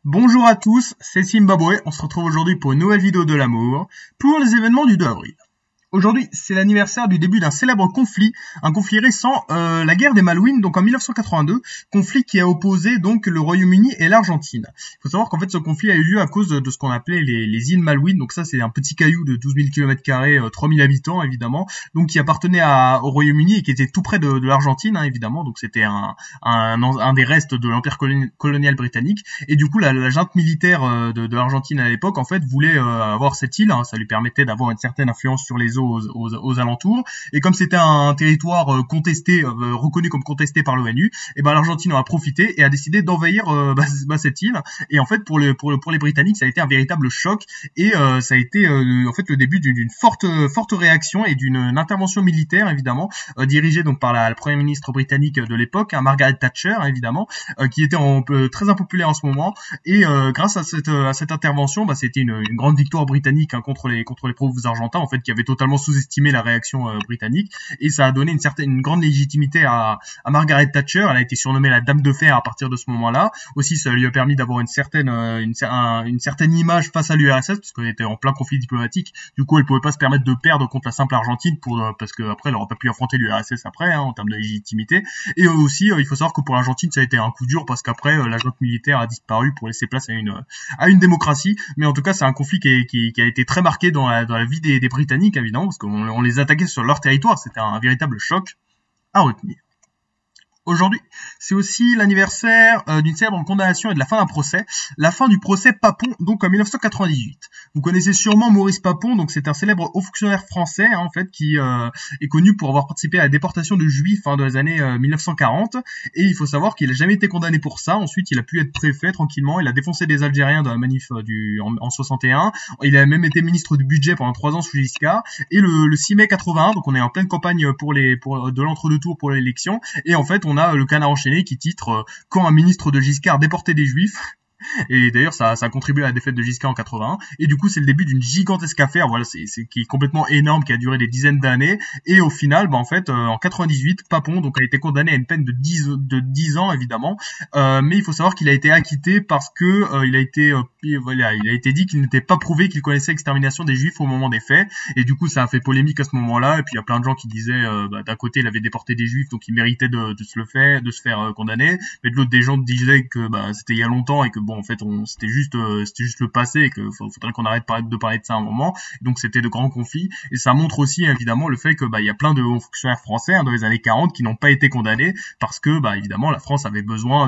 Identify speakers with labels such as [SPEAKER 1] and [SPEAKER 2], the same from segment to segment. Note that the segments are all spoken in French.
[SPEAKER 1] Bonjour à tous, c'est Zimbabwe, on se retrouve aujourd'hui pour une nouvelle vidéo de l'amour, pour les événements du 2 avril. Aujourd'hui, c'est l'anniversaire du début d'un célèbre conflit, un conflit récent, la guerre des Malouines, donc en 1982, conflit qui a opposé donc le Royaume-Uni et l'Argentine. Il faut savoir qu'en fait ce conflit a eu lieu à cause de ce qu'on appelait les îles Malouines, donc ça c'est un petit caillou de 12 000 km², 3 000 habitants évidemment, donc qui appartenait au Royaume-Uni et qui était tout près de l'Argentine, hein, évidemment, donc c'était un des restes de l'empire colonial britannique, et du coup la junte militaire de l'Argentine à l'époque en fait voulait avoir cette île, hein, ça lui permettait d'avoir une certaine influence sur les eaux aux alentours, et comme c'était un territoire contesté, reconnu comme contesté par l'ONU, et ben l'Argentine en a profité et a décidé d'envahir cette île. Et en fait pour les Britanniques ça a été un véritable choc, et ça a été en fait le début d'une forte réaction et d'une intervention militaire évidemment, dirigée donc par la première ministre britannique de l'époque, hein, Margaret Thatcher évidemment, qui était très impopulaire en ce moment, et grâce à cette intervention, c'était une grande victoire britannique, hein, contre les pauvres argentins en fait, qui avaient totalement sous-estimé la réaction britannique, et ça a donné une grande légitimité à Margaret Thatcher. Elle a été surnommée la Dame de Fer à partir de ce moment-là. Aussi, ça lui a permis d'avoir une certaine image face à l'URSS, parce qu'elle était en plein conflit diplomatique. Du coup, elle pouvait pas se permettre de perdre contre la simple Argentine, parce que après, elle aurait pas pu affronter l'URSS après, hein, en termes de légitimité. Et aussi, il faut savoir que pour l'Argentine, ça a été un coup dur, parce qu'après, la junte militaire a disparu pour laisser place à une démocratie. Mais en tout cas, c'est un conflit qui a été très marqué dans la vie des Britanniques, évidemment, parce qu'on les attaquait sur leur territoire. C'était un véritable choc à retenir. Aujourd'hui, c'est aussi l'anniversaire d'une célèbre condamnation et de la fin d'un procès, la fin du procès Papon, donc en 1998. Vous connaissez sûrement Maurice Papon, donc c'est un célèbre haut fonctionnaire français, hein, en fait, qui est connu pour avoir participé à la déportation de juifs dans les années 1940, et il faut savoir qu'il n'a jamais été condamné pour ça. Ensuite, il a pu être préfet tranquillement, il a défoncé des Algériens dans la manif en 61, il a même été ministre du budget pendant 3 ans sous Giscard, et le 6 mai 81, donc on est en pleine campagne de l'entre-deux tours pour l'élection, et en fait on a le Canard enchaîné qui titre quand un ministre de Giscard déportait des juifs. Et d'ailleurs ça a contribué à la défaite de Giscard en 81, et du coup c'est le début d'une gigantesque affaire, voilà, c'est qui est complètement énorme, qui a duré des dizaines d'années, et au final en fait en 98, Papon donc a été condamné à une peine de 10 ans évidemment, mais il faut savoir qu'il a été acquitté parce que il a été dit qu'il n'était pas prouvé qu'il connaissait l'extermination des juifs au moment des faits, et du coup ça a fait polémique à ce moment-là, et puis il y a plein de gens qui disaient d'un côté il avait déporté des juifs donc il méritait de se faire condamner, mais de l'autre des gens disaient que c'était il y a longtemps et que bon en fait c'était juste le passé, et que faudrait qu'on arrête de parler de ça à un moment. Donc c'était de grands conflits, et ça montre aussi évidemment le fait que il y a plein de hauts fonctionnaires français, hein, dans les années 40 qui n'ont pas été condamnés parce que évidemment la France avait besoin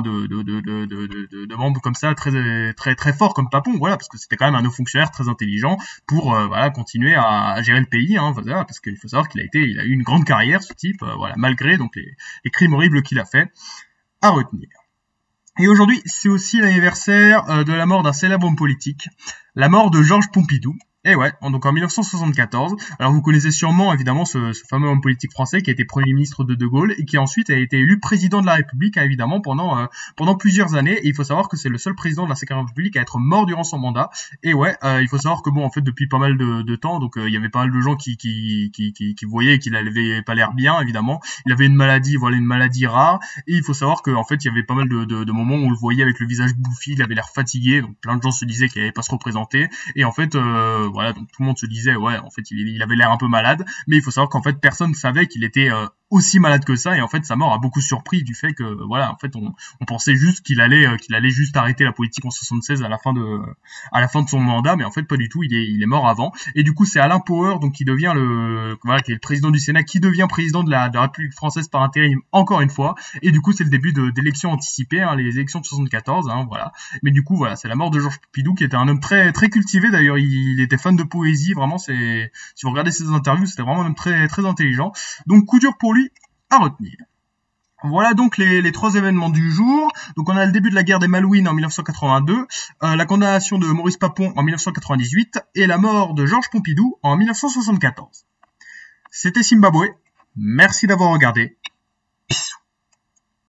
[SPEAKER 1] de membres comme ça très très très forts comme Papon, voilà, parce que c'était quand même un haut fonctionnaire très intelligent pour continuer à gérer le pays, hein, voilà, parce qu'il faut savoir qu'il a eu une grande carrière, ce type, malgré donc les crimes horribles qu'il a fait, à retenir. Et aujourd'hui, c'est aussi l'anniversaire de la mort d'un célèbre homme politique, la mort de Georges Pompidou. Et ouais, donc en 1974. Alors vous connaissez sûrement évidemment ce fameux homme politique français qui a été Premier ministre de Gaulle, et qui ensuite a été élu président de la République, hein, évidemment pendant plusieurs années. Et il faut savoir que c'est le seul président de la Cinquième République à être mort durant son mandat. Et ouais, il faut savoir que bon en fait depuis pas mal de temps, donc il y avait pas mal de gens qui voyaient qu'il avait pas l'air bien évidemment. Il avait une maladie rare, et il faut savoir que en fait il y avait pas mal de moments où on le voyait avec le visage bouffi, il avait l'air fatigué, donc plein de gens se disaient qu'il allait pas se représenter, et en fait voilà, donc tout le monde se disait ouais en fait il avait l'air un peu malade, mais il faut savoir qu'en fait personne ne savait qu'il était aussi malade que ça, et en fait sa mort a beaucoup surpris du fait que voilà en fait on pensait juste qu'il allait juste arrêter la politique en 76 à la fin de son mandat, mais en fait pas du tout, il est mort avant. Et du coup c'est Alain Poher donc qui devient qui est le président du Sénat, qui devient président de la République française par intérim encore une fois, et du coup c'est le début d'élections anticipées, hein, les élections de 74, hein, voilà. Mais du coup voilà, c'est la mort de Georges Pompidou, qui était un homme très très cultivé, d'ailleurs il était fan de poésie, vraiment, si vous regardez ses interviews, c'était vraiment un homme très très intelligent, donc coup dur pour lui à retenir. Voilà donc les 3 événements du jour. Donc on a le début de la guerre des Malouines en 1982, la condamnation de Maurice Papon en 1998, et la mort de Georges Pompidou en 1974. C'était Zimbabwe, merci d'avoir regardé. Bisous.